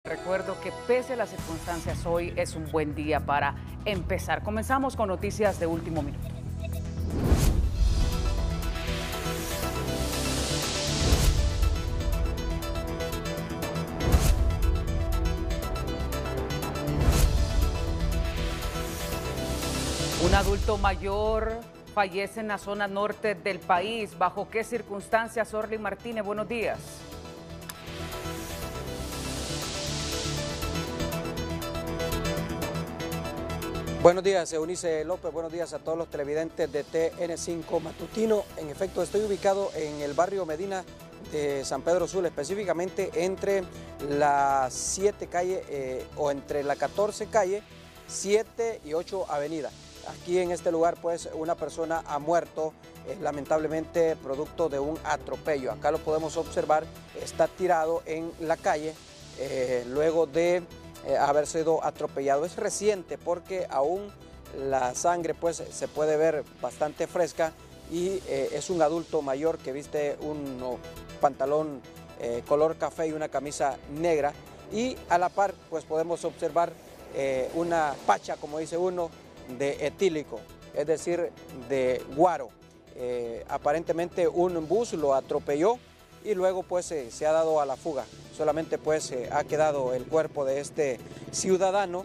Recuerdo que pese a las circunstancias, hoy es un buen día para empezar. Comenzamos con noticias de último minuto. Un adulto mayor fallece en la zona norte del país. ¿Bajo qué circunstancias? Orly Martínez, buenos días. Buenos días, Eunice López, buenos días a todos los televidentes de TN5 Matutino. En efecto, estoy ubicado en el barrio Medina de San Pedro Sula, específicamente entre las 7 calles o entre la 14 calle, 7 y 8 avenida. Aquí en este lugar pues una persona ha muerto lamentablemente producto de un atropello. Acá lo podemos observar, está tirado en la calle luego de haber sido atropellado. Es reciente porque aún la sangre pues se puede ver bastante fresca y es un adulto mayor que viste un pantalón color café y una camisa negra, y a la par pues podemos observar una pacha, como dice uno, de etílico, es decir, de guaro. Aparentemente un bus lo atropelló y luego pues se ha dado a la fuga. Solamente pues ha quedado el cuerpo de este ciudadano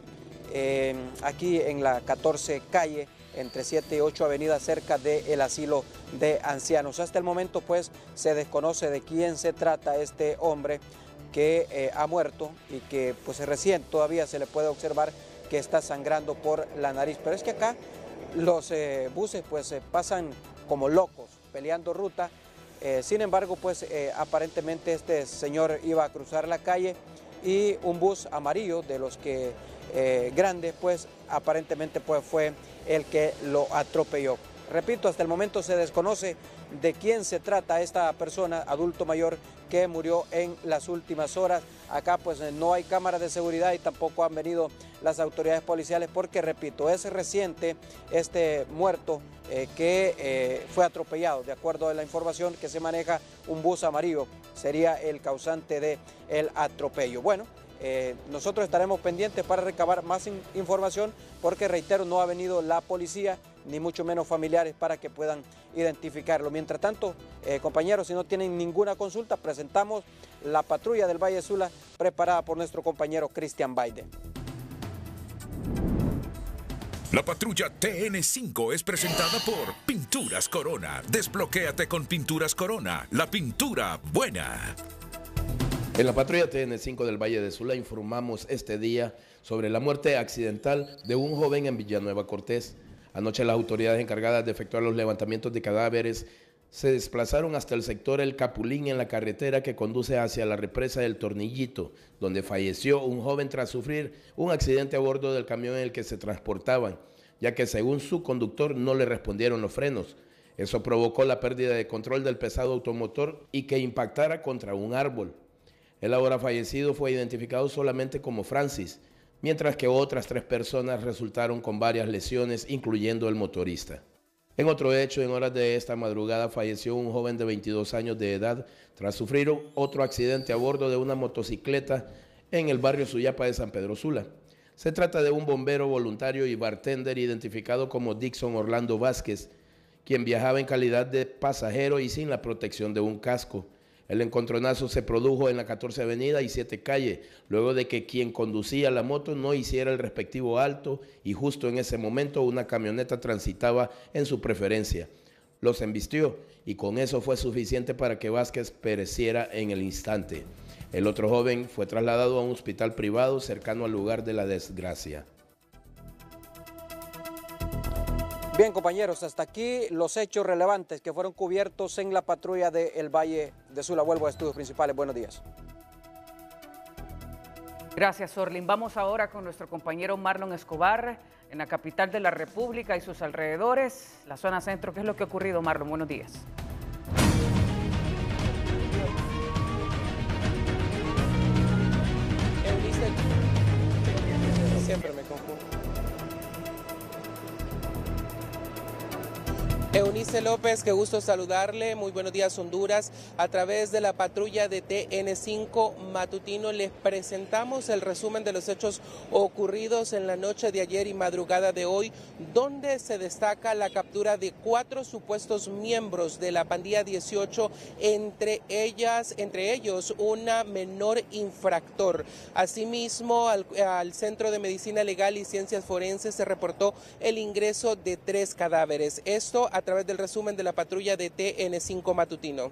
aquí en la 14 calle, entre 7 y 8 avenidas, cerca del asilo de ancianos. Hasta el momento pues se desconoce de quién se trata este hombre que ha muerto y que pues recién todavía se le puede observar que está sangrando por la nariz. Pero es que acá los buses pues pasan como locos, peleando ruta. Sin embargo, pues aparentemente este señor iba a cruzar la calle y un bus amarillo de los que grandes, pues aparentemente pues fue el que lo atropelló. Repito, hasta el momento se desconoce de quién se trata esta persona, adulto mayor, que murió en las últimas horas. Acá pues no hay cámaras de seguridad y tampoco han venido las autoridades policiales porque, repito, es reciente este muerto que fue atropellado. De acuerdo a la información que se maneja, un bus amarillo sería el causante del atropello. Bueno, nosotros estaremos pendientes para recabar más información porque, reitero, no ha venido la policía ni mucho menos familiares para que puedan identificarlo. Mientras tanto, compañeros, si no tienen ninguna consulta, presentamos la patrulla del Valle de Sula preparada por nuestro compañero Cristian Baide. La patrulla TN5 es presentada por Pinturas Corona. Desbloquéate con Pinturas Corona, la pintura buena. En la patrulla TN5 del Valle de Sula informamos este día sobre la muerte accidental de un joven en Villanueva Cortés. Anoche las autoridades encargadas de efectuar los levantamientos de cadáveres se desplazaron hasta el sector El Capulín en la carretera que conduce hacia la represa del Tornillito, donde falleció un joven tras sufrir un accidente a bordo del camión en el que se transportaban, ya que según su conductor no le respondieron los frenos. Eso provocó la pérdida de control del pesado automotor y que impactara contra un árbol. El ahora fallecido fue identificado solamente como Francis, mientras que otras 3 personas resultaron con varias lesiones, incluyendo el motorista. En otro hecho, en horas de esta madrugada falleció un joven de 22 años de edad tras sufrir otro accidente a bordo de una motocicleta en el barrio Suyapa de San Pedro Sula. Se trata de un bombero voluntario y bartender identificado como Dixon Orlando Vázquez, quien viajaba en calidad de pasajero y sin la protección de un casco. El encontronazo se produjo en la 14 Avenida y 7 Calle, luego de que quien conducía la moto no hiciera el respectivo alto y justo en ese momento una camioneta transitaba en su preferencia. Los embistió y con eso fue suficiente para que Vázquez pereciera en el instante. El otro joven fue trasladado a un hospital privado cercano al lugar de la desgracia. Bien, compañeros, hasta aquí los hechos relevantes que fueron cubiertos en la patrulla del Valle de Sula. Vuelvo a estudios principales. Buenos días. Gracias, Orlin. Vamos ahora con nuestro compañero Marlon Escobar en la capital de la República y sus alrededores, la zona centro. ¿Qué es lo que ha ocurrido, Marlon? Buenos días. Siempre me confundo. Eunice López, qué gusto saludarle. Muy buenos días, Honduras. A través de la patrulla de TN5 Matutino les presentamos el resumen de los hechos ocurridos en la noche de ayer y madrugada de hoy, donde se destaca la captura de 4 supuestos miembros de la pandilla 18, entre ellos una menor infractor. Asimismo, al Centro de Medicina Legal y Ciencias Forenses se reportó el ingreso de 3 cadáveres. Esto a través del resumen de la patrulla de TN5 Matutino.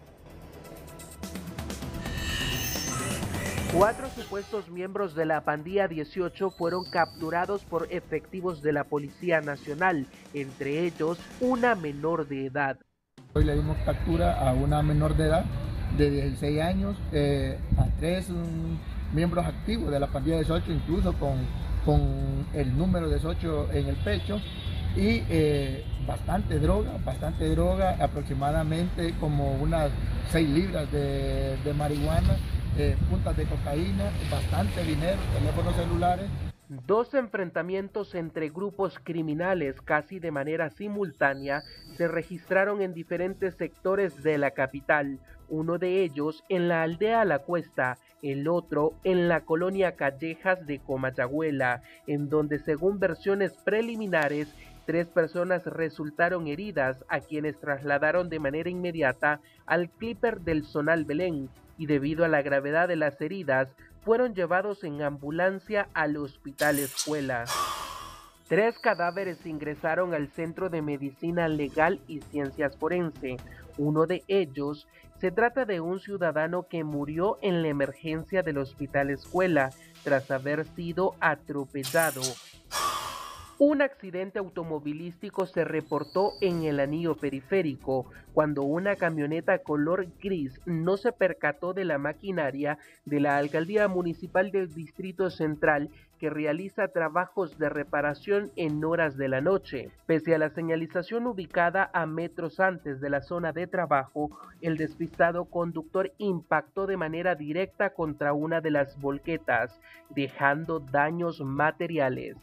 4 supuestos miembros de la pandilla 18 fueron capturados por efectivos de la Policía Nacional, entre ellos una menor de edad. Hoy le dimos captura a una menor de edad de 16 años, a 3 miembros activos de la pandilla 18, incluso con el número 18 en el pecho. Y bastante droga, aproximadamente como unas 6 libras de marihuana, puntas de cocaína, bastante dinero, teléfonos celulares. 2 enfrentamientos entre grupos criminales casi de manera simultánea se registraron en diferentes sectores de la capital, uno de ellos en la aldea La Cuesta, el otro en la colonia Callejas de Comayagüela, en donde según versiones preliminares 3 personas resultaron heridas, a quienes trasladaron de manera inmediata al Clipper del Zonal Belén, y debido a la gravedad de las heridas, fueron llevados en ambulancia al Hospital Escuela. 3 cadáveres ingresaron al Centro de Medicina Legal y Ciencias Forense. Uno de ellos se trata de un ciudadano que murió en la emergencia del Hospital Escuela tras haber sido atropellado. Un accidente automovilístico se reportó en el anillo periférico, cuando una camioneta color gris no se percató de la maquinaria de la Alcaldía Municipal del Distrito Central, que realiza trabajos de reparación en horas de la noche. Pese a la señalización ubicada a metros antes de la zona de trabajo, el despistado conductor impactó de manera directa contra una de las volquetas, dejando daños materiales.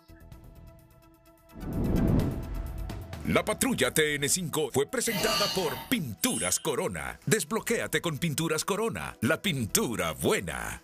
La patrulla TN5 fue presentada por Pinturas Corona. Desbloquéate con Pinturas Corona, la pintura buena.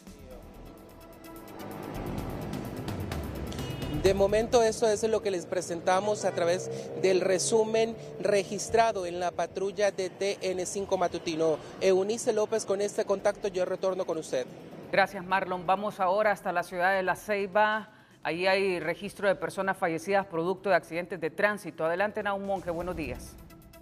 De momento eso es lo que les presentamos a través del resumen registrado en la patrulla de TN5 Matutino. Eunice López, con este contacto yo retorno con usted. Gracias, Marlon. Vamos ahora hasta la ciudad de La Ceiba. Ahí hay registro de personas fallecidas producto de accidentes de tránsito. Adelante, Nahum Monge, buenos días.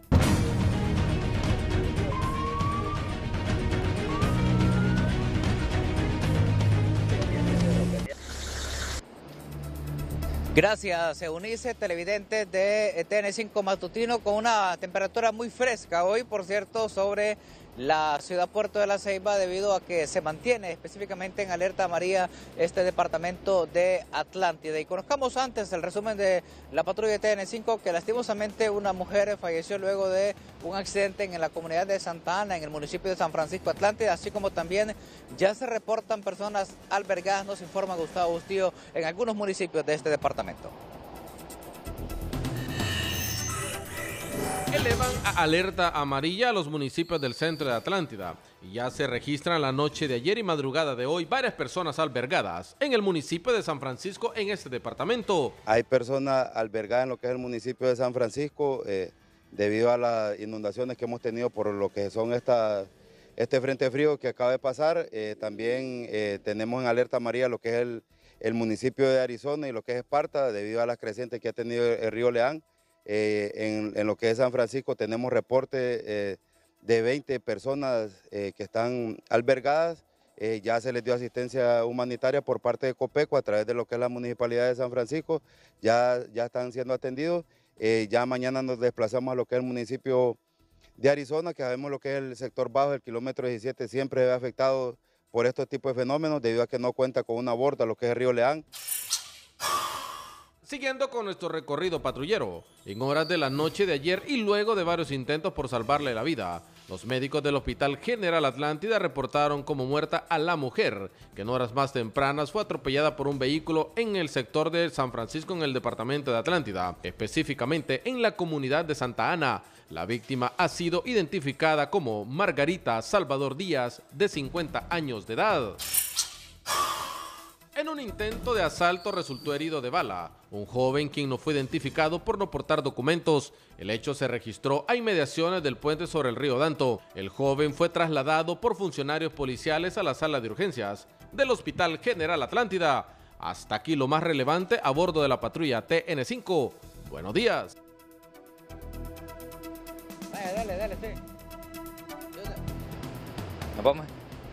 Gracias, Eunice, televidentes de TN5 Matutino, con una temperatura muy fresca hoy, por cierto, sobre la ciudad puerto de La Ceiba, debido a que se mantiene específicamente en alerta amarilla este departamento de Atlántida. Y conozcamos antes el resumen de la patrulla de TN5, que lastimosamente una mujer falleció luego de un accidente en la comunidad de Santa Ana, en el municipio de San Francisco Atlántida, así como también ya se reportan personas albergadas, nos informa Gustavo Bustillo, en algunos municipios de este departamento. Elevan a alerta amarilla a los municipios del centro de Atlántida y ya se registran la noche de ayer y madrugada de hoy varias personas albergadas en el municipio de San Francisco en este departamento. Hay personas albergadas en lo que es el municipio de San Francisco debido a las inundaciones que hemos tenido por lo que son este frente frío que acaba de pasar. También tenemos en alerta amarilla lo que es el municipio de Arizona y lo que es Esparta debido a las crecientes que ha tenido el río Leán. En lo que es San Francisco tenemos reporte de 20 personas que están albergadas. Ya se les dio asistencia humanitaria por parte de Copeco a través de lo que es la Municipalidad de San Francisco. Ya están siendo atendidos. Ya mañana nos desplazamos a lo que es el municipio de Arizona, que sabemos lo que es el sector bajo, el kilómetro 17, siempre es afectado por estos tipos de fenómenos debido a que no cuenta con una borda, lo que es el río Leán. Siguiendo con nuestro recorrido patrullero, en horas de la noche de ayer y luego de varios intentos por salvarle la vida, Los médicos del Hospital General Atlántida reportaron como muerta a la mujer, que en horas más tempranas fue atropellada por un vehículo en el sector de San Francisco, en el departamento de Atlántida, específicamente en la comunidad de Santa Ana. La víctima ha sido identificada como Margarita Salvador Díaz, de 50 años de edad. En un intento de asalto resultó herido de bala un joven quien no fue identificado por no portar documentos. El hecho se registró a inmediaciones del puente sobre el río Danto. El joven fue trasladado por funcionarios policiales a la sala de urgencias del Hospital General Atlántida. Hasta aquí lo más relevante a bordo de la patrulla TN5. Buenos días. Dale, sí. Nos vamos.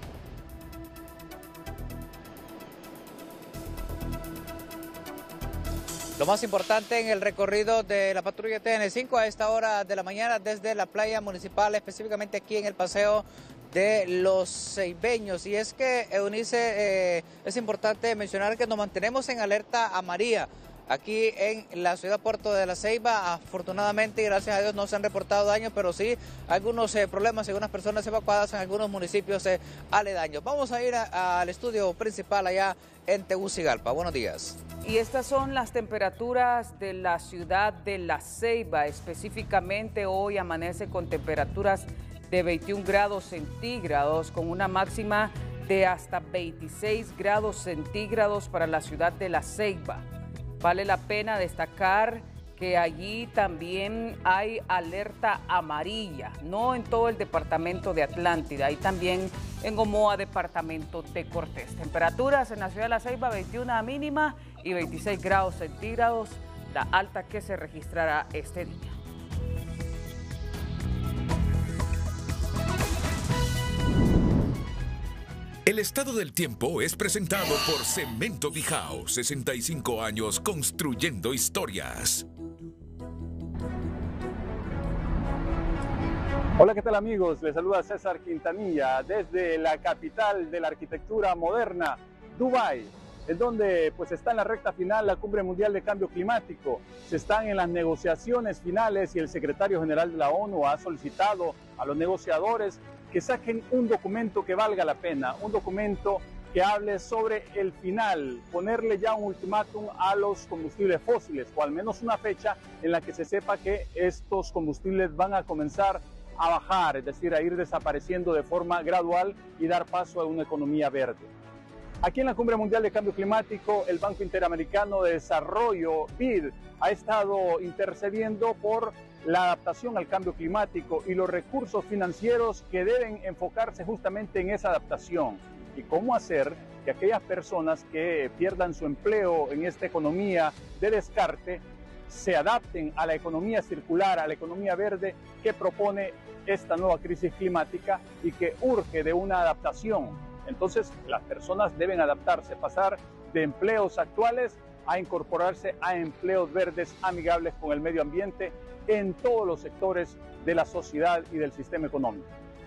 Lo más importante en el recorrido de la patrulla TN5 a esta hora de la mañana desde la playa municipal, específicamente aquí en el paseo de los Ceibeños. Y es que, Eunice, es importante mencionar que nos mantenemos en alerta amarilla aquí en la ciudad Puerto de la Ceiba. Afortunadamente y gracias a Dios no se han reportado daños, pero sí algunos problemas, algunas personas evacuadas en algunos municipios aledaños. Vamos a ir al estudio principal allá en Tegucigalpa. Buenos días. Y estas son las temperaturas de la ciudad de La Ceiba. Específicamente hoy amanece con temperaturas de 21 grados centígrados, con una máxima de hasta 26 grados centígrados para la ciudad de La Ceiba. Vale la pena destacar que allí también hay alerta amarilla, no en todo el departamento de Atlántida, hay también en Gomoa, departamento de Cortés. Temperaturas en la ciudad de La Ceiba, 21 mínima y 26 grados centígrados, la alta que se registrará este día. El estado del tiempo es presentado por Cemento Bijao, 65 años construyendo historias. Hola, ¿qué tal amigos? Les saluda César Quintanilla desde la capital de la arquitectura moderna, Dubái, en donde pues está en la recta final la Cumbre Mundial de Cambio Climático. Se están en las negociaciones finales y el secretario general de la ONU ha solicitado a los negociadores que saquen un documento que valga la pena, un documento que hable sobre el final, ponerle ya un ultimátum a los combustibles fósiles, o al menos una fecha en la que se sepa que estos combustibles van a comenzar a bajar, es decir, a ir desapareciendo de forma gradual y dar paso a una economía verde. Aquí en la Cumbre Mundial de Cambio Climático, el Banco Interamericano de Desarrollo, BID, ha estado intercediendo por la adaptación al cambio climático y los recursos financieros que deben enfocarse justamente en esa adaptación y cómo hacer que aquellas personas que pierdan su empleo en esta economía de descarte se adapten a la economía circular, a la economía verde que propone esta nueva crisis climática y que urge de una adaptación. Entonces, las personas deben adaptarse, pasar de empleos actuales a incorporarse a empleos verdes amigables con el medio ambiente en todos los sectores de la sociedad y del sistema económico.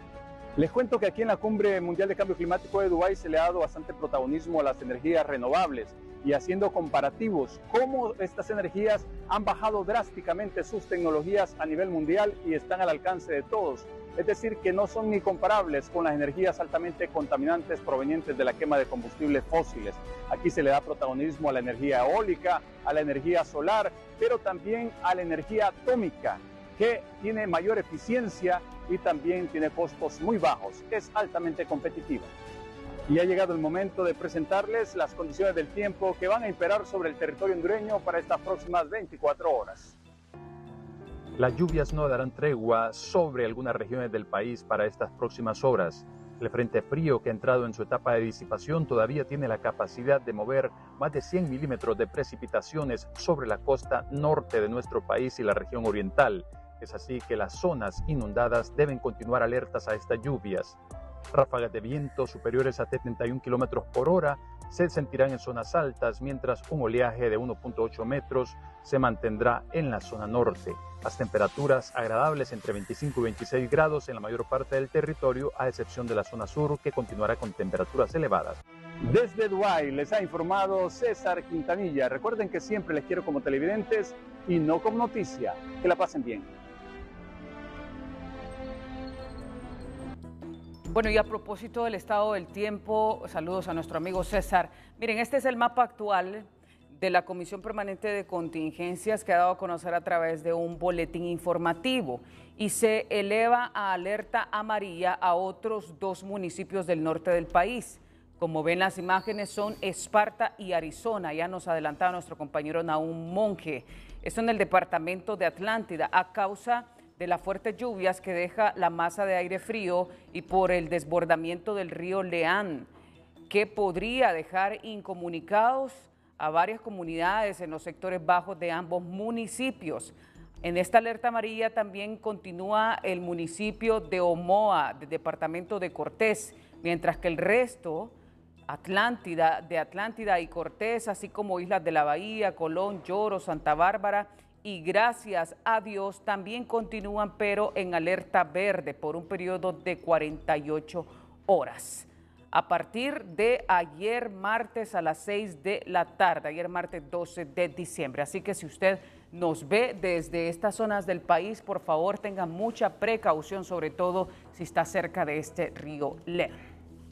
Les cuento que aquí en la Cumbre Mundial de Cambio Climático de Dubái se le ha dado bastante protagonismo a las energías renovables y haciendo comparativos, cómo estas energías han bajado drásticamente sus tecnologías a nivel mundial y están al alcance de todos. Es decir, que no son ni comparables con las energías altamente contaminantes provenientes de la quema de combustibles fósiles. Aquí se le da protagonismo a la energía eólica, a la energía solar, pero también a la energía atómica, que tiene mayor eficiencia y también tiene costos muy bajos, es altamente competitiva. Y ha llegado el momento de presentarles las condiciones del tiempo que van a imperar sobre el territorio hondureño para estas próximas 24 horas. Las lluvias no darán tregua sobre algunas regiones del país para estas próximas horas. El frente frío que ha entrado en su etapa de disipación todavía tiene la capacidad de mover más de 100 milímetros de precipitaciones sobre la costa norte de nuestro país y la región oriental. Es así que las zonas inundadas deben continuar alertas a estas lluvias. Ráfagas de viento superiores a 71 kilómetros por hora se sentirán en zonas altas, mientras un oleaje de 1.8 metros se mantendrá en la zona norte. Las temperaturas agradables entre 25 y 26 grados en la mayor parte del territorio, a excepción de la zona sur, que continuará con temperaturas elevadas. Desde Dubái les ha informado César Quintanilla. Recuerden que siempre les quiero como televidentes y no como noticia. Que la pasen bien. Bueno, y a propósito del estado del tiempo, saludos a nuestro amigo César. Miren, este es el mapa actual de la Comisión Permanente de Contingencias que ha dado a conocer a través de un boletín informativo y se eleva a alerta amarilla a otros 2 municipios del norte del país. Como ven las imágenes son Esparta y Arizona, ya nos adelantaba nuestro compañero Nahum Monge. Esto en el departamento de Atlántida a causa de las fuertes lluvias que deja la masa de aire frío y por el desbordamiento del río Leán, que podría dejar incomunicados a varias comunidades en los sectores bajos de ambos municipios. En esta alerta amarilla también continúa el municipio de Omoa, del departamento de Cortés, mientras que el resto, de Atlántida y Cortés, así como Islas de la Bahía, Colón, Lloro, Santa Bárbara y gracias a Dios también continúan, pero en alerta verde por un periodo de 48 horas. A partir de ayer martes a las 6 de la tarde, ayer martes 12 de diciembre. Así que si usted nos ve desde estas zonas del país, por favor tenga mucha precaución, sobre todo si está cerca de este río Leán.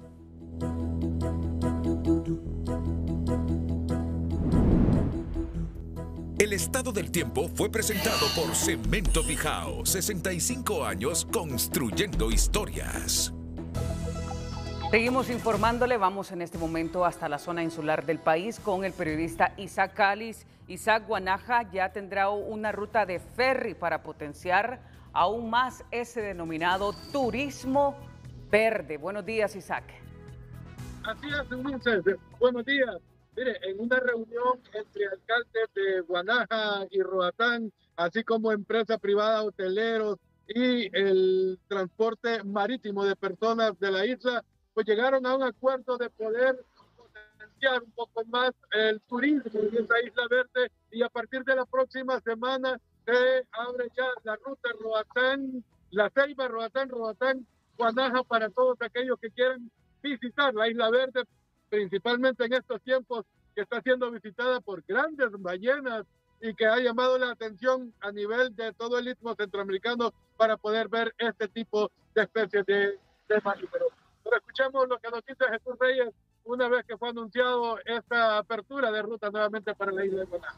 El estado del tiempo fue presentado por Cemento Bijao, 65 años construyendo historias. Seguimos informándole, vamos en este momento hasta la zona insular del país con el periodista Isaac Cáliz. Isaac, Guanaja ya tendrá una ruta de ferry para potenciar aún más ese denominado turismo verde. Buenos días, Isaac. Así es, Ulises. Buenos días. Mire, en una reunión entre alcaldes de Guanaja y Roatán, así como empresas privadas, hoteleros y el transporte marítimo de personas de la isla, pues llegaron a un acuerdo de poder potenciar un poco más el turismo en esa isla verde y a partir de la próxima semana se abre ya la ruta Roatán, La Ceiba, Roatán, Guanaja para todos aquellos que quieran visitar la isla verde, principalmente en estos tiempos que está siendo visitada por grandes ballenas y que ha llamado la atención a nivel de todo el istmo centroamericano para poder ver este tipo de especies de mamíferos. Pero escuchemos lo que nos dice Jesús Reyes una vez que fue anunciado esta apertura de ruta nuevamente para la isla de Guanaja.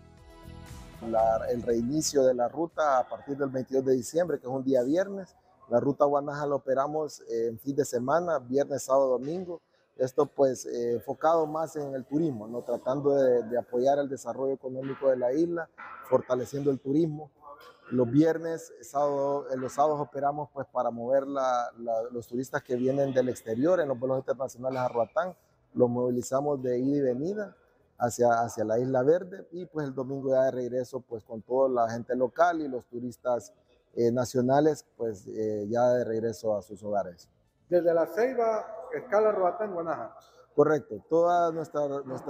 El reinicio de la ruta a partir del 22 de diciembre, que es un día viernes. La ruta Guanaja la operamos en fin de semana, viernes, sábado, domingo. Esto pues enfocado más en el turismo, ¿no? Tratando de apoyar el desarrollo económico de la isla, fortaleciendo el turismo. Los viernes, los sábados operamos pues para mover los turistas que vienen del exterior en los vuelos internacionales a Roatán. Los movilizamos de ida y venida hacia la Isla Verde y pues el domingo ya de regreso pues con toda la gente local y los turistas nacionales pues ya de regreso a sus hogares. Desde La Ceiba, escala Roatán, Guanaja. Correcto, todas nuestras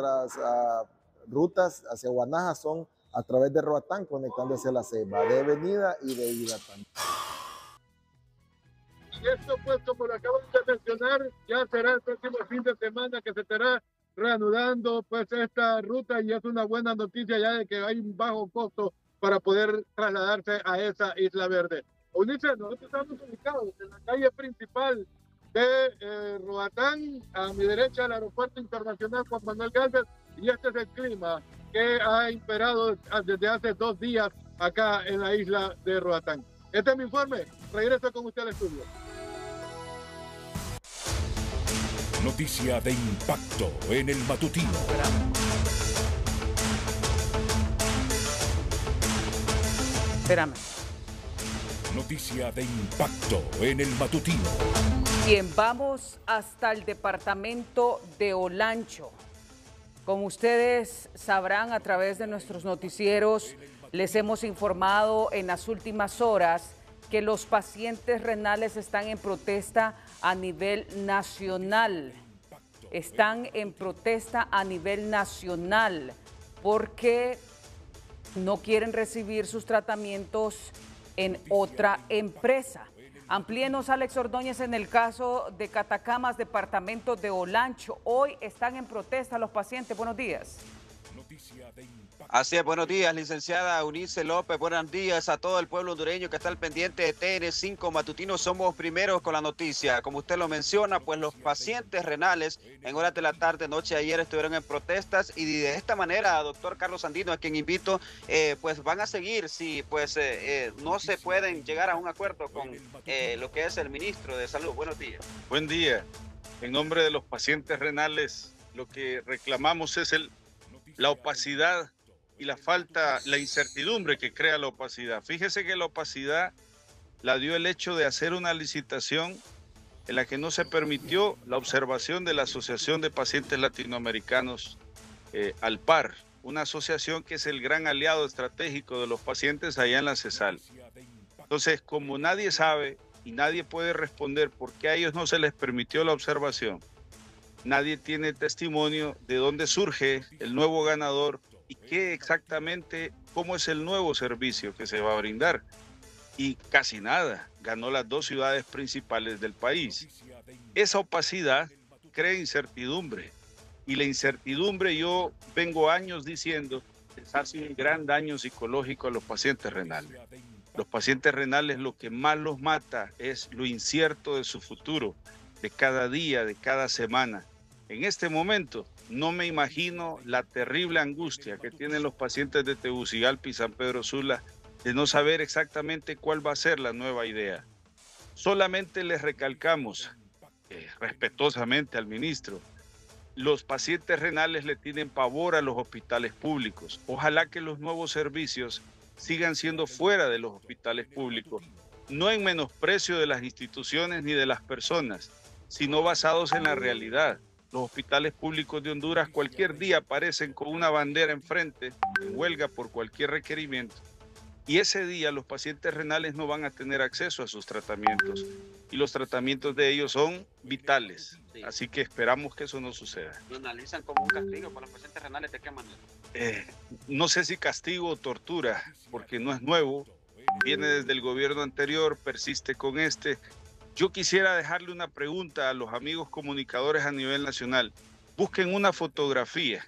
rutas hacia Guanaja son a través de Roatán, conectando hacia La Ceiba, de venida y de ida también. Y esto pues como lo acabamos de mencionar, ya será el próximo fin de semana que se estará reanudando pues esta ruta y es una buena noticia ya de que hay un bajo costo para poder trasladarse a esa Isla Verde. Ulises, nosotros estamos ubicados en la calle principal de Roatán, a mi derecha el Aeropuerto Internacional Juan Manuel Gálvez, y este es el clima que ha imperado desde hace 2 días acá en la isla de Roatán. Este es mi informe, regreso con usted al estudio. Noticia de impacto en el matutino. Espérame. Noticia de impacto en el matutino. Bien, vamos hasta el departamento de Olancho. Como ustedes sabrán a través de nuestros noticieros, les hemos informado en las últimas horas que los pacientes renales están en protesta a nivel nacional. Están en protesta a nivel nacional porque no quieren recibir sus tratamientos en otra empresa. Amplíenos, Alex Ordóñez, en el caso de Catacamas, departamento de Olancho. Hoy están en protesta los pacientes. Buenos días. Así es, buenos días, licenciada Eunice López, buenos días a todo el pueblo hondureño que está al pendiente de TN5 Matutino. Somos primeros con la noticia. Como usted lo menciona, pues los pacientes renales en horas de la tarde, noche de ayer estuvieron en protestas y de esta manera, doctor Carlos Andino, a quien invito, pues van a seguir si pues no se pueden llegar a un acuerdo con lo que es el ministro de Salud. Buenos días. Buen día. En nombre de los pacientes renales, lo que reclamamos es la opacidad y la incertidumbre que crea la opacidad. Fíjese que la opacidad la dio el hecho de hacer una licitación en la que no se permitió la observación de la Asociación de Pacientes Latinoamericanos, ALPAR, una asociación que es el gran aliado estratégico de los pacientes allá en la CESAL. Entonces, como nadie sabe y nadie puede responder por qué a ellos no se les permitió la observación, nadie tiene testimonio de dónde surge el nuevo ganador y qué exactamente, cómo es el nuevo servicio que se va a brindar. Y casi nada, ganó las dos ciudades principales del país. Esa opacidad crea incertidumbre. Y la incertidumbre, yo vengo años diciendo, les hace un gran daño psicológico a los pacientes renales. Los pacientes renales lo que más los mata es lo incierto de su futuro, de cada día, de cada semana. En este momento no me imagino la terrible angustia que tienen los pacientes de Tegucigalpa y San Pedro Sula de no saber exactamente cuál va a ser la nueva idea. Solamente les recalcamos respetuosamente al ministro, los pacientes renales le tienen pavor a los hospitales públicos. Ojalá que los nuevos servicios sigan siendo fuera de los hospitales públicos, no en menosprecio de las instituciones ni de las personas, sino basados en la realidad. Los hospitales públicos de Honduras cualquier día aparecen con una bandera enfrente, en huelga por cualquier requerimiento. Y ese día los pacientes renales no van a tener acceso a sus tratamientos. Y los tratamientos de ellos son vitales. Sí. Así que esperamos que eso no suceda. ¿Lo analizan como un castigo para los pacientes renales? ¿De qué manera? No sé si castigo o tortura, porque no es nuevo. Viene desde el gobierno anterior, persiste con este. Yo quisiera dejarle una pregunta a los amigos comunicadores a nivel nacional. Busquen una fotografía,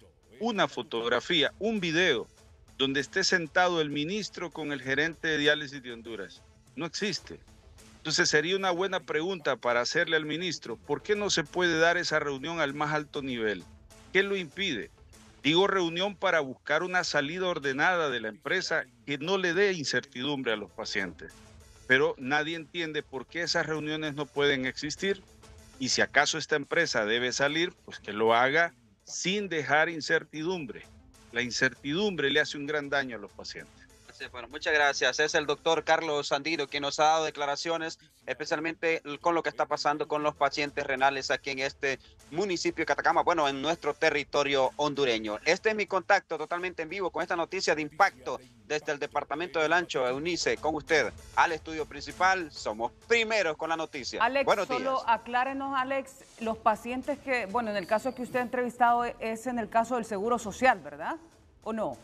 un video donde esté sentado el ministro con el gerente de diálisis de Honduras. No existe. Entonces sería una buena pregunta para hacerle al ministro, ¿por qué no se puede dar esa reunión al más alto nivel? ¿Qué lo impide? Digo reunión para buscar una salida ordenada de la empresa que no le dé incertidumbre a los pacientes. Pero nadie entiende por qué esas reuniones no pueden existir y si acaso esta empresa debe salir, pues que lo haga sin dejar incertidumbre. La incertidumbre le hace un gran daño a los pacientes. Bueno, muchas gracias. Es el doctor Carlos Andino quien nos ha dado declaraciones, especialmente con lo que está pasando con los pacientes renales aquí en este municipio de Catacama, bueno, en nuestro territorio hondureño. Este es mi contacto totalmente en vivo con esta noticia de impacto desde el departamento del Ancho, Eunice, con usted al estudio principal. Somos primeros con la noticia. Alex, buenos días. Solo aclárenos, Alex, los pacientes que, bueno, en el caso que usted ha entrevistado es en el caso del Seguro Social, ¿verdad? ¿O no?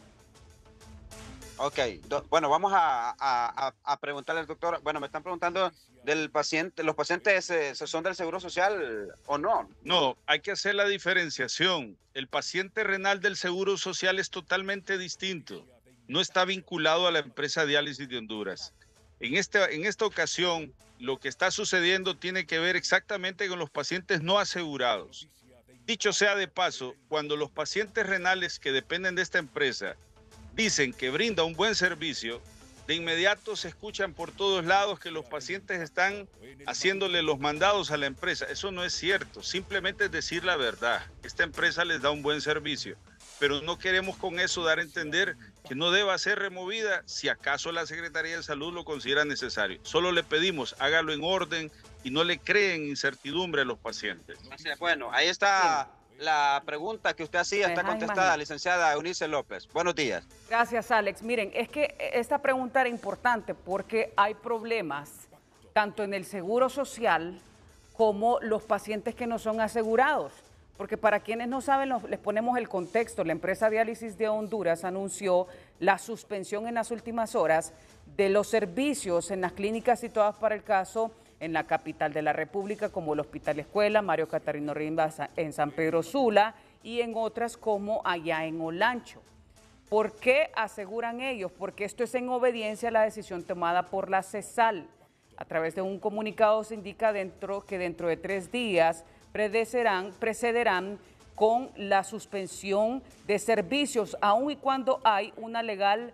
Ok, bueno, vamos a preguntarle al doctor. Bueno, me están preguntando del paciente, ¿los pacientes son del Seguro Social o no? No, hay que hacer la diferenciación. El paciente renal del Seguro Social es totalmente distinto. No está vinculado a la empresa Diálisis de Honduras. En esta ocasión, lo que está sucediendo tiene que ver exactamente con los pacientes no asegurados. Dicho sea de paso, cuando los pacientes renales que dependen de esta empresa dicen que brinda un buen servicio, de inmediato se escuchan por todos lados que los pacientes están haciéndole los mandados a la empresa. Eso no es cierto, simplemente es decir la verdad. Esta empresa les da un buen servicio, pero no queremos con eso dar a entender que no deba ser removida si acaso la Secretaría de Salud lo considera necesario. Solo le pedimos, hágalo en orden y no le creen incertidumbre a los pacientes. Bueno, ahí está. Sí. La pregunta que usted hacía está contestada, licenciada Eunice López. Buenos días. Gracias, Alex. Miren, es que esta pregunta era importante porque hay problemas tanto en el Seguro Social como los pacientes que no son asegurados. Porque para quienes no saben, les ponemos el contexto. La empresa Diálisis de Honduras anunció la suspensión en las últimas horas de los servicios en las clínicas situadas para el caso en la capital de la República, como el Hospital Escuela, Mario Catarino Rimba en San Pedro Sula y en otras como allá en Olancho. ¿Por qué aseguran ellos? Porque esto es en obediencia a la decisión tomada por la CESAL. A través de un comunicado se indica que dentro de 3 días precederán con la suspensión de servicios, aun y cuando hay una legal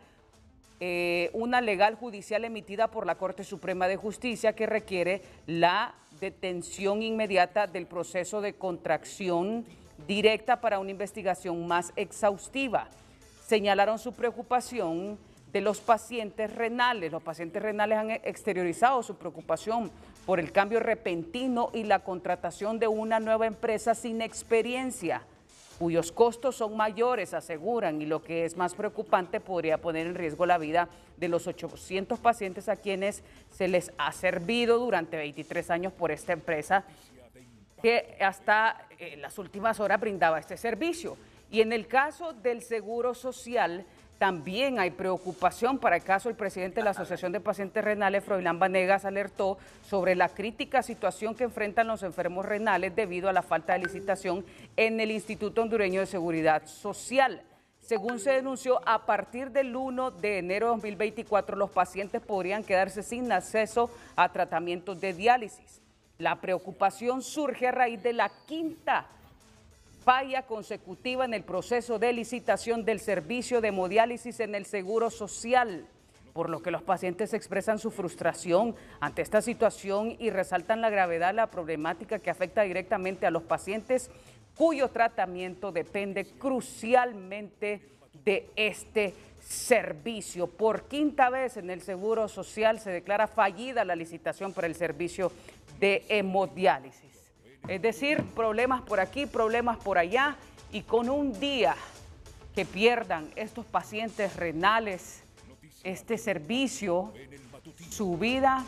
judicial emitida por la Corte Suprema de Justicia que requiere la detención inmediata del proceso de contracción directa para una investigación más exhaustiva. Señalaron su preocupación de los pacientes renales. Los pacientes renales han exteriorizado su preocupación por el cambio repentino y la contratación de una nueva empresa sin experiencia, cuyos costos son mayores, aseguran, y lo que es más preocupante, podría poner en riesgo la vida de los 800 pacientes a quienes se les ha servido durante 23 años por esta empresa que hasta las últimas horas brindaba este servicio. Y en el caso del Seguro Social, también hay preocupación. Para el caso, el presidente de la Asociación de Pacientes Renales, Froilán Vanegas, alertó sobre la crítica situación que enfrentan los enfermos renales debido a la falta de licitación en el Instituto Hondureño de Seguridad Social. Según se denunció, a partir del 1 de enero de 2024, los pacientes podrían quedarse sin acceso a tratamientos de diálisis. La preocupación surge a raíz de la quinta falla consecutiva en el proceso de licitación del servicio de hemodiálisis en el Seguro Social, por lo que los pacientes expresan su frustración ante esta situación y resaltan la gravedad de la problemática que afecta directamente a los pacientes cuyo tratamiento depende crucialmente de este servicio. Por quinta vez en el Seguro Social se declara fallida la licitación para el servicio de hemodiálisis. Es decir, problemas por aquí, problemas por allá, y con un día que pierdan estos pacientes renales este servicio, su vida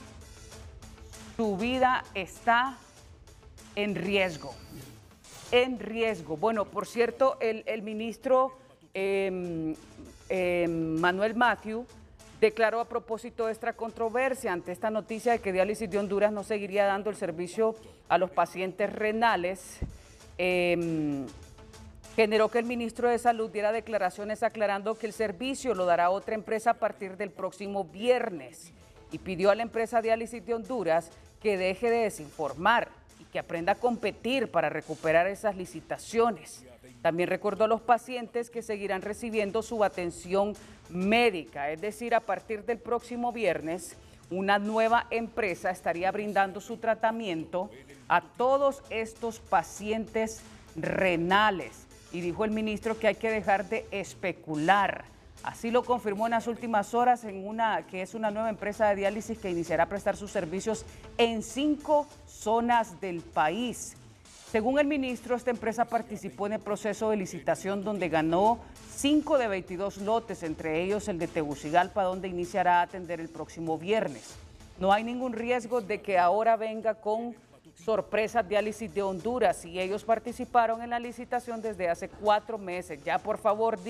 está en riesgo. En riesgo. Bueno, por cierto, el ministro Manuel Matthew declaró a propósito de esta controversia ante esta noticia de que Diálisis de Honduras no seguiría dando el servicio a los pacientes renales, generó que el ministro de Salud diera declaraciones aclarando que el servicio lo dará otra empresa a partir del próximo viernes y pidió a la empresa Diálisis de Honduras que deje de desinformar y que aprenda a competir para recuperar esas licitaciones. También recordó a los pacientes que seguirán recibiendo su atención médica, es decir, a partir del próximo viernes, una nueva empresa estaría brindando su tratamiento a todos estos pacientes renales. Y dijo el ministro que hay que dejar de especular. Así lo confirmó en las últimas horas que es una nueva empresa de diálisis que iniciará a prestar sus servicios en 5 zonas del país. Según el ministro, esta empresa participó en el proceso de licitación donde ganó 5 de 22 lotes, entre ellos el de Tegucigalpa, donde iniciará a atender el próximo viernes. No hay ningún riesgo de que ahora venga con sorpresas Diálisis de Honduras, y ellos participaron en la licitación desde hace 4 meses. Ya, por favor,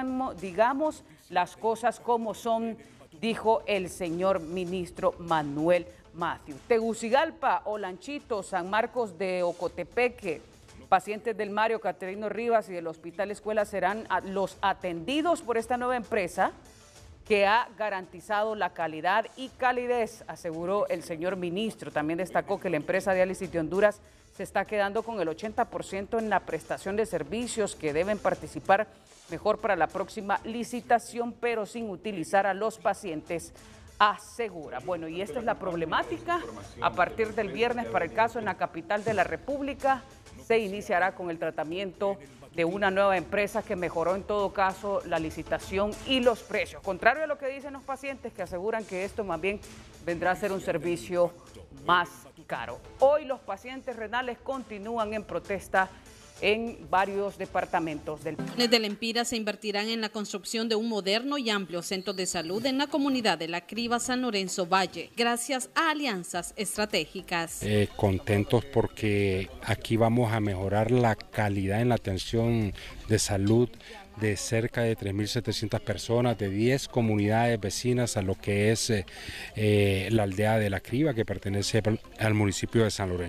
digamos las cosas como son, dijo el señor ministro Manuel Matthew. Tegucigalpa, Olanchito, San Marcos de Ocotepeque, pacientes del Mario Caterino Rivas y del Hospital Escuela serán los atendidos por esta nueva empresa que ha garantizado la calidad y calidez, aseguró el señor ministro. También destacó que la empresa Diálisis de Honduras se está quedando con el 80% en la prestación de servicios que deben participar mejor para la próxima licitación, pero sin utilizar a los pacientes, asegura. Bueno, y esta es la problemática. A partir del viernes, para el caso en la capital de la República, se iniciará con el tratamiento de una nueva empresa que mejoró en todo caso la licitación y los precios. Contrario a lo que dicen los pacientes, que aseguran que esto más bien vendrá a ser un servicio más caro. Hoy los pacientes renales continúan en protesta en varios departamentos del país. Desde el Empira se invertirán en la construcción de un moderno y amplio centro de salud en la comunidad de La Criba, San Lorenzo Valle, gracias a alianzas estratégicas. Contentos porque aquí vamos a mejorar la calidad en la atención de salud de cerca de 3.700 personas, de 10 comunidades vecinas a lo que es la aldea de La Criba, que pertenece al municipio de San Lorenzo.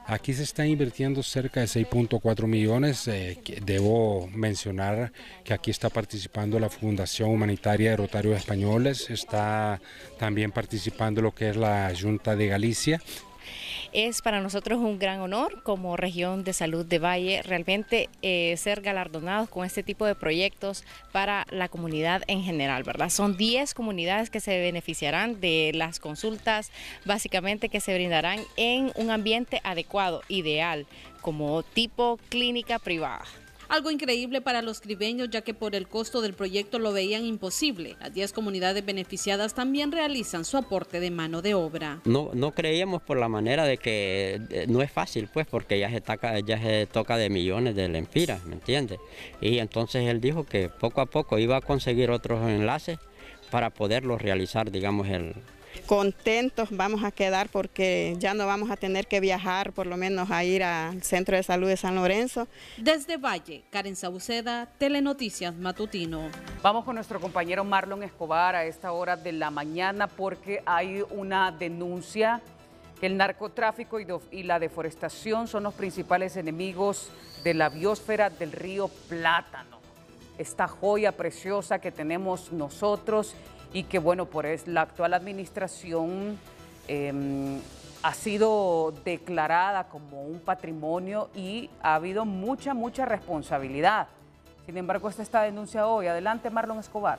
Aquí se está invirtiendo cerca de 6.4 millones. Debo mencionar que aquí está participando la Fundación Humanitaria de Rotarios Españoles, está también participando lo que es la Junta de Galicia. Es para nosotros un gran honor como región de salud de Valle realmente ser galardonados con este tipo de proyectos para la comunidad en general, ¿verdad? Son 10 comunidades que se beneficiarán de las consultas, básicamente que se brindarán en un ambiente adecuado, ideal, como tipo clínica privada. Algo increíble para los cribeños, ya que por el costo del proyecto lo veían imposible. Las 10 comunidades beneficiadas también realizan su aporte de mano de obra. No creíamos por la manera de que no es fácil, pues, porque ya se toca de millones de lempiras, ¿me entiendes? Y entonces él dijo que poco a poco iba a conseguir otros enlaces para poderlos realizar, digamos, Contentos vamos a quedar porque ya no vamos a tener que viajar, por lo menos a ir al Centro de Salud de San Lorenzo. Desde Valle, Karen Sauceda, Telenoticias Matutino. Vamos con nuestro compañero Marlon Escobar a esta hora de la mañana porque hay una denuncia que el narcotráfico y la deforestación son los principales enemigos de la biosfera del río Plátano. Esta joya preciosa que tenemos nosotros y que, bueno, por la actual administración ha sido declarada como un patrimonio y ha habido mucha responsabilidad. Sin embargo, esta denuncia hoy. Adelante, Marlon Escobar.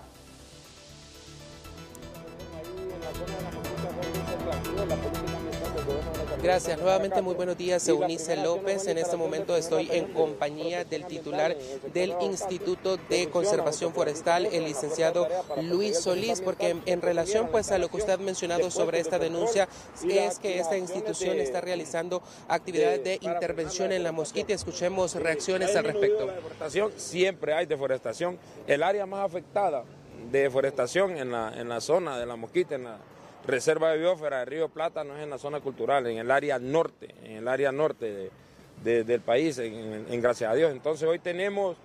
Gracias, nuevamente muy buenos días, Eunice López. En este momento estoy en compañía del titular del Instituto de Conservación Forestal, el licenciado Luis Solís, porque en relación pues a lo que usted ha mencionado sobre esta denuncia, es que esta institución está realizando actividades de intervención en la mosquita. Escuchemos reacciones al respecto. Siempre hay deforestación. El área más afectada de deforestación en la zona de la mosquita, en la reserva de biosfera de Río Plátano, es en la zona cultural, en el área norte, del país, en gracias a Dios. Entonces hoy tenemos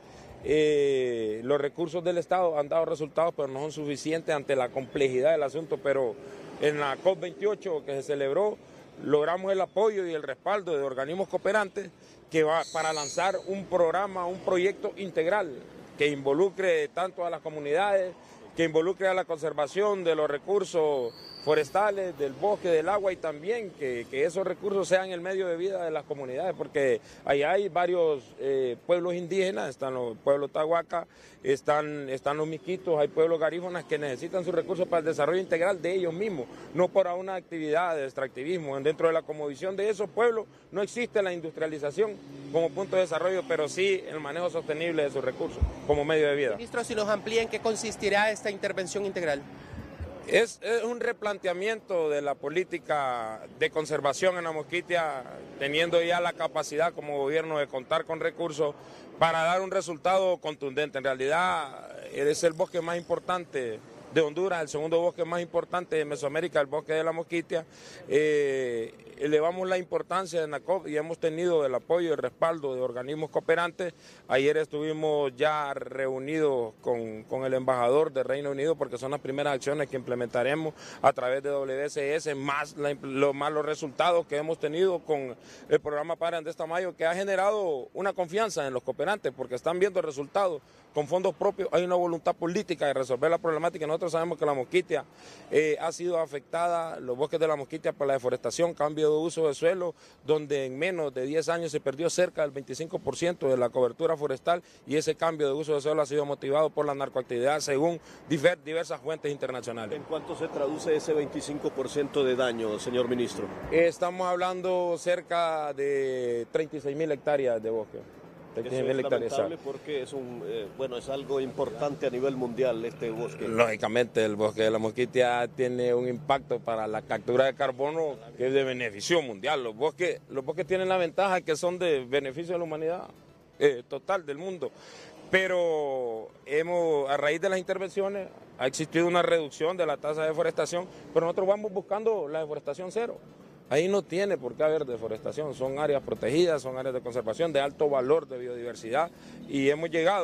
los recursos del Estado, han dado resultados, pero no son suficientes ante la complejidad del asunto. Pero en la COP28 que se celebró, logramos el apoyo y el respaldo de organismos cooperantes que va para lanzar un programa, un proyecto integral que involucre tanto a las comunidades, que involucre a la conservación de los recursos forestales, del bosque, del agua, y también que esos recursos sean el medio de vida de las comunidades, porque allá hay varios pueblos indígenas, están los pueblos Tahuaca, están los Miquitos, hay pueblos garífonas que necesitan sus recursos para el desarrollo integral de ellos mismos, no para una actividad de extractivismo. Dentro de la cosmovisión de esos pueblos no existe la industrialización como punto de desarrollo, pero sí el manejo sostenible de sus recursos como medio de vida. Ministro, si nos amplía, ¿en qué consistirá esta intervención integral? Es un replanteamiento de la política de conservación en la mosquitia, teniendo ya la capacidad como gobierno de contar con recursos para dar un resultado contundente. En realidad es el bosque más importante de Honduras, el segundo bosque más importante de Mesoamérica, el bosque de la mosquitia. Elevamos la importancia de NACOP y hemos tenido el apoyo y el respaldo de organismos cooperantes. Ayer estuvimos ya reunidos con el embajador de Reino Unido, porque son las primeras acciones que implementaremos a través de WCS, más los resultados que hemos tenido con el programa Padre Andrés Tamayo, que ha generado una confianza en los cooperantes, porque están viendo resultados con fondos propios. Hay una voluntad política de resolver la problemática. Nosotros sabemos que la mosquitia ha sido afectada, los bosques de la mosquitia, por la deforestación, cambio de uso de suelo, donde en menos de 10 años se perdió cerca del 25% de la cobertura forestal, y ese cambio de uso de suelo ha sido motivado por la narcoactividad según diversas fuentes internacionales. ¿En cuánto se traduce ese 25% de daño, señor ministro? Estamos hablando cerca de 36.000 hectáreas de bosque. Eso es lamentable porque es es algo importante a nivel mundial este bosque. Lógicamente el bosque de la mosquitia tiene un impacto para la captura de carbono que es de beneficio mundial. Los bosques tienen la ventaja que son de beneficio de la humanidad total del mundo. Pero a raíz de las intervenciones ha existido una reducción de la tasa de deforestación, pero nosotros vamos buscando la deforestación cero. Ahí no tiene por qué haber deforestación, son áreas protegidas, son áreas de conservación de alto valor de biodiversidad, y hemos llegado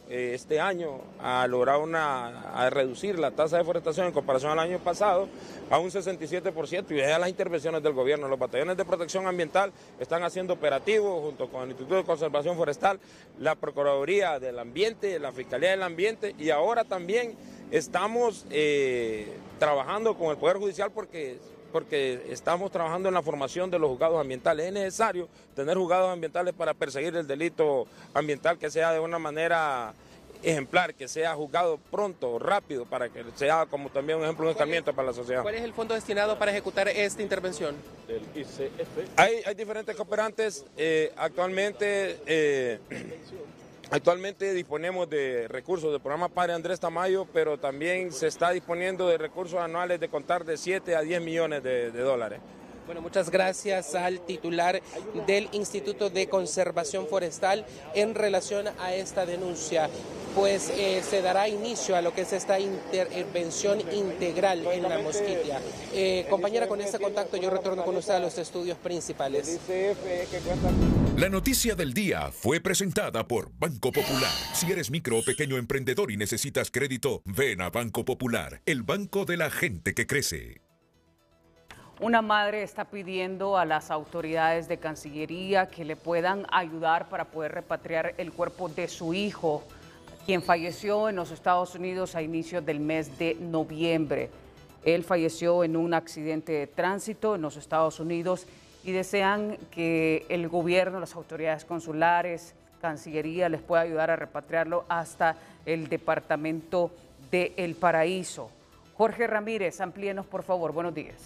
este año ha logrado a reducir la tasa de deforestación en comparación al año pasado a un 67%, y es las intervenciones del gobierno. Los batallones de protección ambiental están haciendo operativos junto con el Instituto de Conservación Forestal, la Procuraduría del Ambiente, la Fiscalía del Ambiente, y ahora también estamos trabajando con el Poder Judicial porque estamos trabajando en la formación de los juzgados ambientales. Es necesario tener juzgados ambientales para perseguir el delito ambiental, que sea de una manera ejemplar, que sea juzgado pronto, rápido, para que sea como también un ejemplo de escarmiento para la sociedad. ¿Cuál es el fondo destinado para ejecutar esta intervención? Del ICF. Hay diferentes cooperantes. Actualmente disponemos de recursos del programa Padre Andrés Tamayo, pero también se está disponiendo de recursos anuales de contar de 7 a 10 millones de dólares. Bueno, muchas gracias al titular del Instituto de Conservación Forestal en relación a esta denuncia. Pues se dará inicio a lo que es esta intervención integral en la Mosquitia. Compañera, con este contacto yo retorno con usted a los estudios principales. La noticia del día fue presentada por Banco Popular. Si eres micro o pequeño emprendedor y necesitas crédito, ven a Banco Popular, el banco de la gente que crece. Una madre está pidiendo a las autoridades de Cancillería que le puedan ayudar para poder repatriar el cuerpo de su hijo, quien falleció en los Estados Unidos a inicios del mes de noviembre. Él falleció en un accidente de tránsito en los Estados Unidos y desean que el gobierno, las autoridades consulares, Cancillería les pueda ayudar a repatriarlo hasta el departamento de El Paraíso. Jorge Ramírez, amplíenos por favor. Buenos días.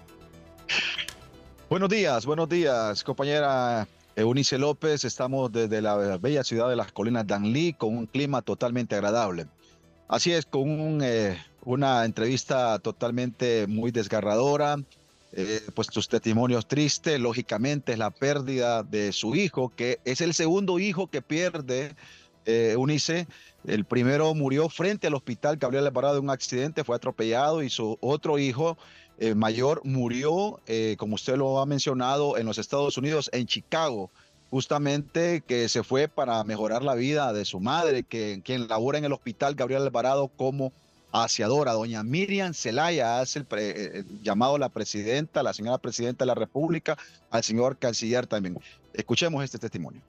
Buenos días, compañera Eunice López. Estamos desde la bella ciudad de las Colinas Danlí con un clima totalmente agradable. Así es, con una entrevista totalmente muy desgarradora, pues sus testimonios tristes. Lógicamente es la pérdida de su hijo, que es el segundo hijo que pierde Eunice. El primero murió frente al hospital Gabriel Alvarado de un accidente, fue atropellado, y su otro hijo mayor murió, como usted lo ha mencionado, en los Estados Unidos, en Chicago, justamente que se fue para mejorar la vida de su madre, quien labora en el hospital Gabriel Alvarado como aseadora. Doña Miriam Zelaya hace el llamado a la presidenta, la señora presidenta de la República, al señor canciller también. Escuchemos este testimonio.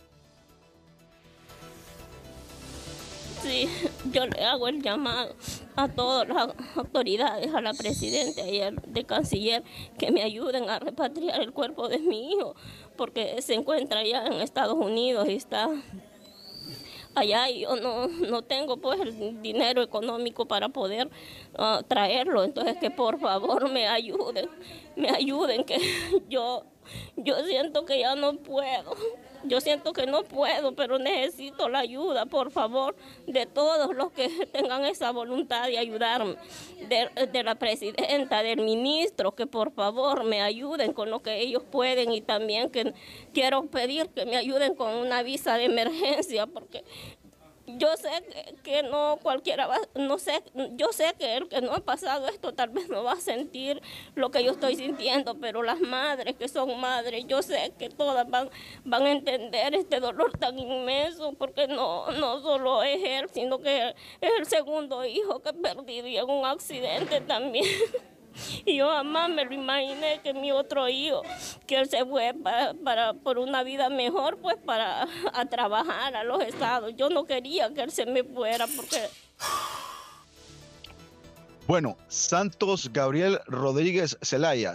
Sí, yo le hago el llamado a todas las autoridades, a la presidenta y al de canciller, que me ayuden a repatriar el cuerpo de mi hijo, porque se encuentra allá en Estados Unidos y está allá, y yo no tengo pues el dinero económico para poder traerlo. Entonces que por favor me ayuden, que yo siento que ya no puedo. Yo siento que no puedo, pero necesito la ayuda, por favor, de todos los que tengan esa voluntad de ayudarme, de la presidenta, del ministro, que por favor me ayuden con lo que ellos pueden, y también que quiero pedir que me ayuden con una visa de emergencia, porque yo sé que no cualquiera va, yo sé que el que no ha pasado esto tal vez no va a sentir lo que yo estoy sintiendo, pero las madres que son madres, yo sé que todas van a entender este dolor tan inmenso, porque no solo es él, sino que es el segundo hijo que he perdido y en un accidente también. Y yo jamás me lo imaginé, que mi otro hijo, que él se fue por una vida mejor, pues a trabajar a los estados. Yo no quería que él se me fuera porque... Bueno, Santos Gabriel Rodríguez Zelaya,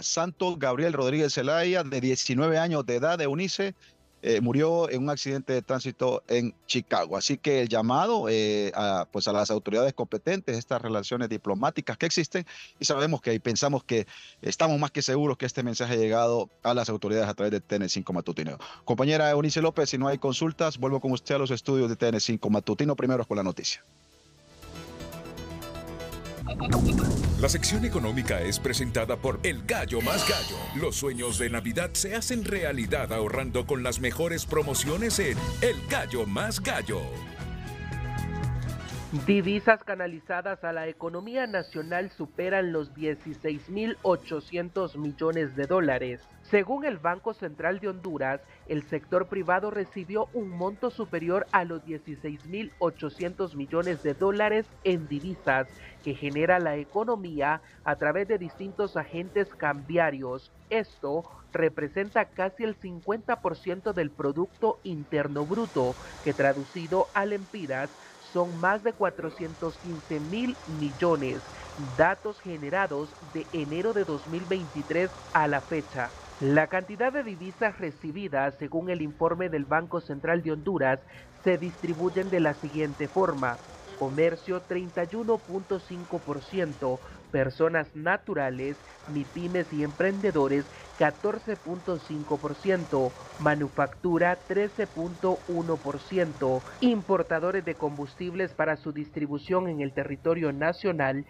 de 19 años de edad, de Eunice, murió en un accidente de tránsito en Chicago. Así que el llamado a las autoridades competentes, estas relaciones diplomáticas que existen, y sabemos que pensamos que estamos más que seguros que este mensaje ha llegado a las autoridades a través de TN5 Matutino. Compañera Eunice López, si no hay consultas, vuelvo con usted a los estudios de TN5 Matutino, primero con la noticia. La sección económica es presentada por El Gallo Más Gallo. Los sueños de Navidad se hacen realidad ahorrando con las mejores promociones en El Gallo Más Gallo. Divisas canalizadas a la economía nacional superan los 16.800 millones de dólares. Según el Banco Central de Honduras, el sector privado recibió un monto superior a los 16.800 millones de dólares en divisas que genera la economía a través de distintos agentes cambiarios. Esto representa casi el 50% del Producto Interno Bruto, que traducido a lempiras son más de 415.000 millones, datos generados de enero de 2023 a la fecha. La cantidad de divisas recibidas, según el informe del Banco Central de Honduras, se distribuyen de la siguiente forma: comercio 31.5%, personas naturales, MIPYMES y emprendedores 14.5%, manufactura 13.1%, importadores de combustibles para su distribución en el territorio nacional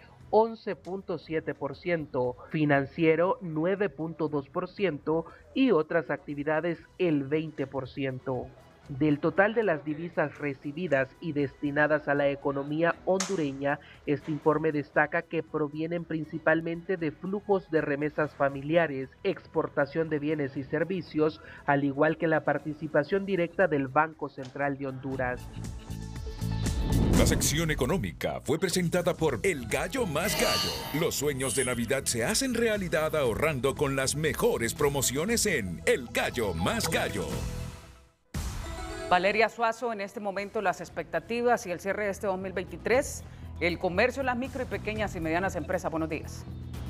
11.7%, financiero 9.2% y otras actividades el 20%. Del total de las divisas recibidas y destinadas a la economía hondureña, este informe destaca que provienen principalmente de flujos de remesas familiares, exportación de bienes y servicios, al igual que la participación directa del Banco Central de Honduras. La sección económica fue presentada por El Gallo Más Gallo. Los sueños de Navidad se hacen realidad ahorrando con las mejores promociones en El Gallo Más Gallo. Valeria Suazo, en este momento las expectativas y el cierre de este 2023, el comercio, las micro y pequeñas y medianas empresas. Buenos días.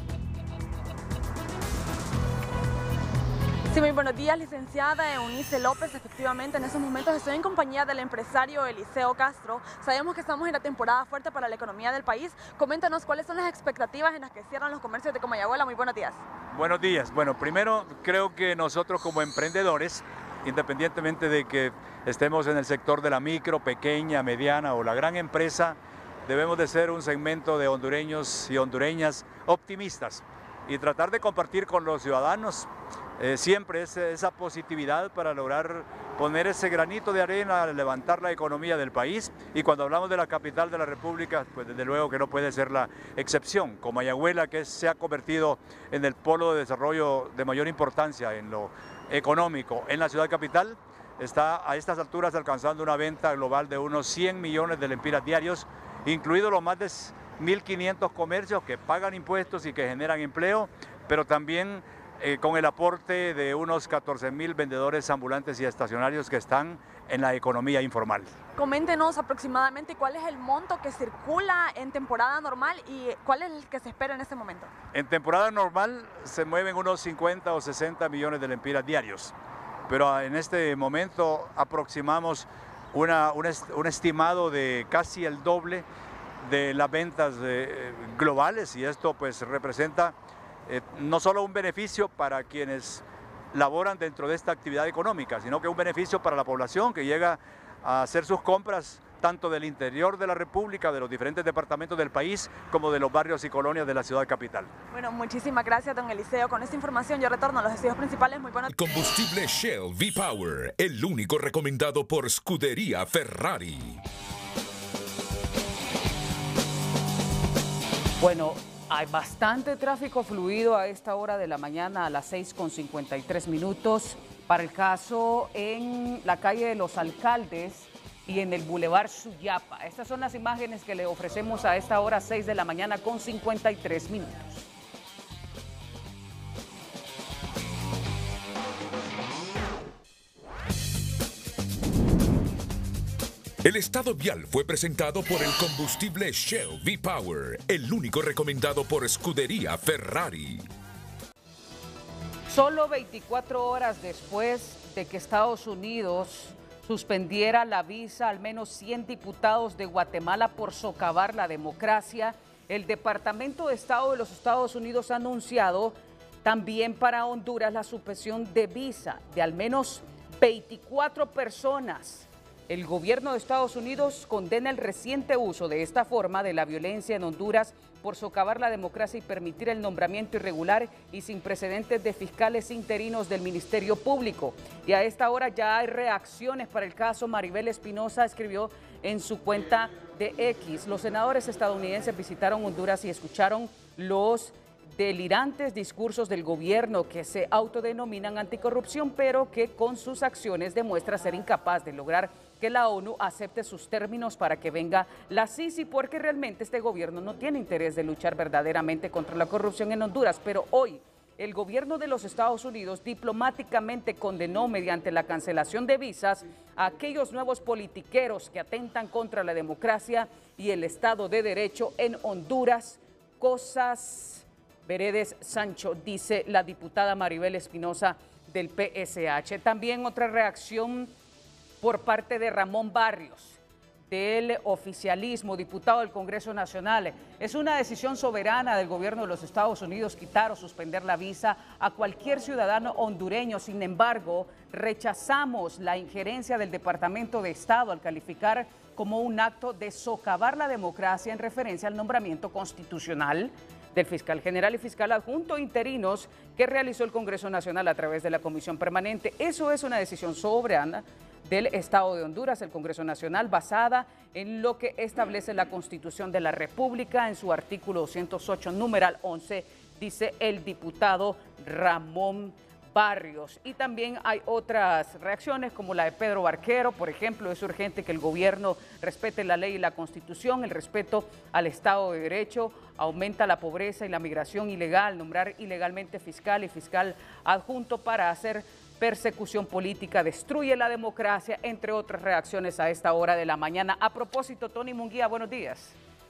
Sí, muy buenos días, licenciada Eunice López. Efectivamente, en estos momentos estoy en compañía del empresario Eliseo Castro. Sabemos que estamos en la temporada fuerte para la economía del país. Coméntanos cuáles son las expectativas en las que cierran los comercios de Comayagüela. Muy buenos días. Buenos días. Bueno, primero creo que nosotros como emprendedores, independientemente de que estemos en el sector de la micro, pequeña, mediana o la gran empresa, debemos de ser un segmento de hondureños y hondureñas optimistas y tratar de compartir con los ciudadanos siempre esa positividad para lograr poner ese granito de arena, levantar la economía del país. Y cuando hablamos de la capital de la República, pues desde luego que no puede ser la excepción. Comayagüela, que se ha convertido en el polo de desarrollo de mayor importancia en lo económico en la ciudad capital, está a estas alturas alcanzando una venta global de unos 100 millones de lempiras diarios, incluidos los más de 1.500 comercios que pagan impuestos y que generan empleo, pero también con el aporte de unos 14.000 vendedores ambulantes y estacionarios que están en la economía informal. Coméntenos aproximadamente cuál es el monto que circula en temporada normal y cuál es el que se espera en este momento. En temporada normal se mueven unos 50 o 60 millones de lempiras diarios, pero en este momento aproximamos un estimado de casi el doble de las ventas globales, y esto pues representa no solo un beneficio para quienes laboran dentro de esta actividad económica, sino que un beneficio para la población que llega a hacer sus compras tanto del interior de la República, de los diferentes departamentos del país, como de los barrios y colonias de la ciudad capital. Bueno, muchísimas gracias, don Eliseo. Con esta información yo retorno a los estudios principales. Muy buenos días. Combustible Shell V-Power, el único recomendado por Scuderia Ferrari. Bueno, hay bastante tráfico fluido a esta hora de la mañana, a las 6:53 para el caso en la calle de los Alcaldes y en el Boulevard Suyapa. Estas son las imágenes que le ofrecemos a esta hora, 6 de la mañana con 53 minutos. El estado vial fue presentado por el combustible Shell V-Power, el único recomendado por Scuderia Ferrari. Solo 24 horas después de que Estados Unidos suspendiera la visa a al menos 100 diputados de Guatemala por socavar la democracia, el Departamento de Estado de los Estados Unidos ha anunciado también para Honduras la suspensión de visa de al menos 24 personas. El gobierno de Estados Unidos condena el reciente uso de esta forma de la violencia en Honduras por socavar la democracia y permitir el nombramiento irregular y sin precedentes de fiscales interinos del Ministerio Público. Y a esta hora ya hay reacciones para el caso. Maribel Espinosa escribió en su cuenta de X. Los senadores estadounidenses visitaron Honduras y escucharon los delirantes discursos del gobierno que se autodenominan anticorrupción, pero que con sus acciones demuestra ser incapaz de lograr que la ONU acepte sus términos para que venga la Sisi, porque realmente este gobierno no tiene interés de luchar verdaderamente contra la corrupción en Honduras. Pero hoy el gobierno de los Estados Unidos diplomáticamente condenó mediante la cancelación de visas a aquellos nuevos politiqueros que atentan contra la democracia y el Estado de Derecho en Honduras. Cosas veredes, Sancho, dice la diputada Maribel Espinosa del PSH. También otra reacción por parte de Ramón Barrios, del oficialismo, diputado del Congreso Nacional. Es una decisión soberana del gobierno de los Estados Unidos quitar o suspender la visa a cualquier ciudadano hondureño. Sin embargo, rechazamos la injerencia del Departamento de Estado al calificar como un acto de socavar la democracia en referencia al nombramiento constitucional del fiscal general y fiscal adjunto interinos que realizó el Congreso Nacional a través de la Comisión Permanente. Eso es una decisión soberana del Estado de Honduras, el Congreso Nacional, basada en lo que establece la Constitución de la República en su artículo 208, numeral 11, dice el diputado Ramón Barrios. Y también hay otras reacciones como la de Pedro Barquero, por ejemplo. Es urgente que el gobierno respete la ley y la Constitución, el respeto al Estado de Derecho, aumenta la pobreza y la migración ilegal, nombrar ilegalmente fiscal y fiscal adjunto para hacer persecución política, destruye la democracia, entre otras reacciones a esta hora de la mañana. A propósito, Tony Munguía, buenos días.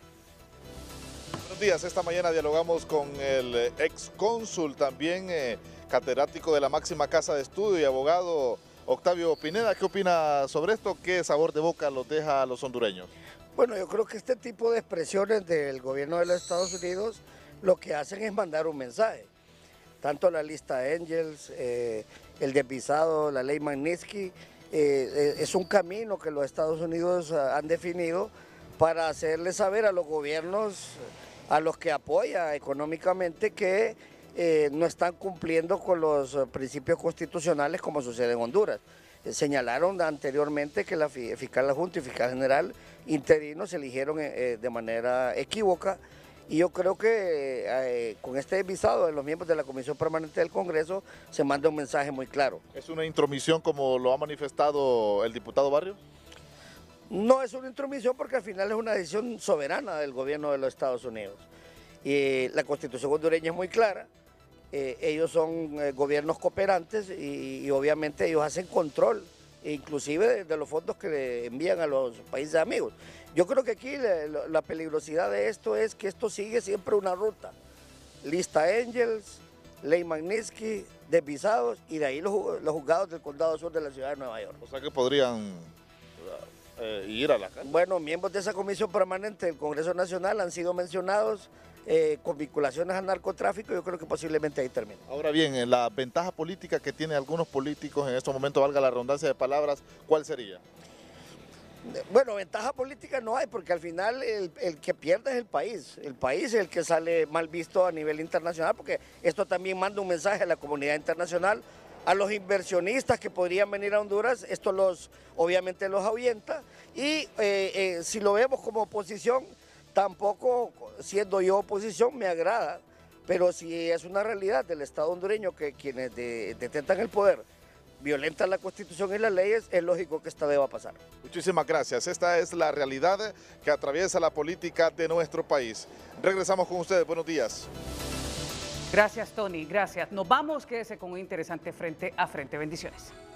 Buenos días, esta mañana dialogamos con el excónsul, también catedrático de la máxima casa de estudio y abogado Octavio Pineda. ¿Qué opina sobre esto? ¿Qué sabor de boca los deja a los hondureños? Bueno, yo creo que este tipo de expresiones del gobierno de los Estados Unidos lo que hacen es mandar un mensaje. Tanto la lista Angels, el desvisado, la ley Magnitsky, es un camino que los Estados Unidos han definido para hacerle saber a los gobiernos, a los que apoya económicamente, que no están cumpliendo con los principios constitucionales como sucede en Honduras. Señalaron anteriormente que la fiscal adjunto y fiscal general interinos se eligieron de manera equívoca. Y yo creo que con este desvisado de los miembros de la Comisión Permanente del Congreso se manda un mensaje muy claro. ¿Es una intromisión como lo ha manifestado el diputado Barrios? No es una intromisión porque al final es una decisión soberana del gobierno de los Estados Unidos. Y la Constitución hondureña es muy clara. Ellos son gobiernos cooperantes y obviamente ellos hacen control, inclusive de los fondos que le envían a los países amigos. Yo creo que aquí la peligrosidad de esto es que esto sigue siempre una ruta. Lista Angels, ley Magnitsky, desvisados y de ahí los juzgados del Condado Sur de la ciudad de Nueva York. O sea que podrían ir a la cárcel. Bueno, miembros de esa comisión permanente del Congreso Nacional han sido mencionados con vinculaciones al narcotráfico. Yo creo que posiblemente ahí termine. Ahora bien, la ventaja política que tienen algunos políticos en estos momentos, valga la redundancia de palabras, ¿cuál sería? Bueno, ventaja política no hay, porque al final el que pierde es el país. El país es el que sale mal visto a nivel internacional, porque esto también manda un mensaje a la comunidad internacional, a los inversionistas que podrían venir a Honduras. Esto obviamente los ahuyenta. Y si lo vemos como oposición, tampoco siendo yo oposición me agrada, pero si es una realidad del Estado hondureño que quienes detentan el poder violentan la Constitución y las leyes, es lógico que esta deba pasar. Muchísimas gracias. Esta es la realidad que atraviesa la política de nuestro país. Regresamos con ustedes. Buenos días. Gracias, Tony. Gracias. Nos vamos. Quédese con un interesante Frente a Frente. Bendiciones.